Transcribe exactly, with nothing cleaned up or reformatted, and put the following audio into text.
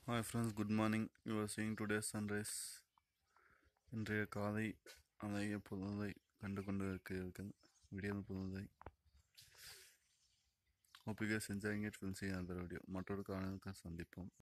Hi friends, good morning. You are seeing today's sunrise. இன்றைய காலை அழகிய பொழுதை கண்டு கொண்டு இருக்கிறீர்கள். விடியல் பொழுதை. Hope you guys enjoying it. We'll see another video. மற்றொரு காணொளியில் சந்திப்போம்.